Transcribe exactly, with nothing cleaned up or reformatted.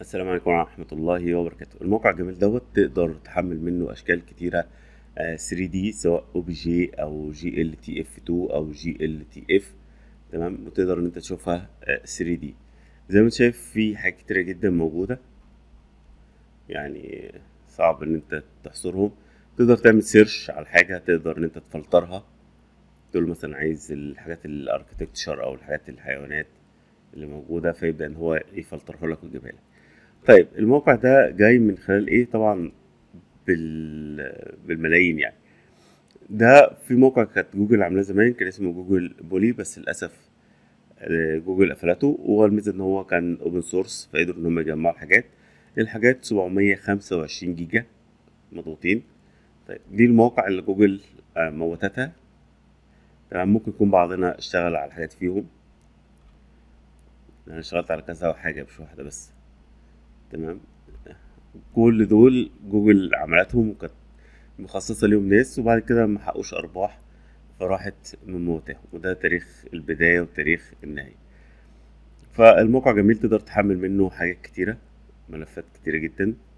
السلام عليكم ورحمة الله وبركاته. الموقع الجميل دوت تقدر تحمل منه أشكال كتيرة، آه، ثري دي، سواء او بي جي أو جي ال تي اف اتنين أو جي ال تي اف. تمام، وتقدر إن أنت تشوفها آه، ثري دي. زي ما أنت شايف في حاجات كتيرة جدا موجودة، يعني صعب إن أنت تحصرهم. تقدر تعمل سيرش على حاجة، تقدر إن أنت تفلترها، تقول مثلا عايز الحاجات الاركتكتشر أو الحاجات الحيوانات اللي موجودة، فيبدأ إن هو يفلترها لك ويجيبها لك. طيب الموقع ده جاي من خلال ايه؟ طبعا بال... بالملايين يعني. ده في موقع كانت جوجل عاملاه زمان، كان اسمه جوجل بولي، بس للاسف آه، جوجل قفلته. وهو الميزه ان هو كان اوبن سورس، فقدروا ان هم يجمعوا الحاجات. الحاجات سبعمية وخمسة وعشرين جيجا مضغوطين. طيب دي المواقع اللي جوجل آه، موتتها. تمام، ممكن يكون بعضنا اشتغل على حاجات فيهم. انا اشتغلت على كذا حاجه مش واحده بس. تمام، كل دول جوجل عملتهم وكانت مخصصة ليهم ناس، وبعد كده ما حققوش أرباح، فراحت مموتاهم. وده تاريخ البداية وتاريخ النهاية. فالموقع جميل، تقدر تحمل منه حاجات كتيرة، ملفات كتيرة جدا.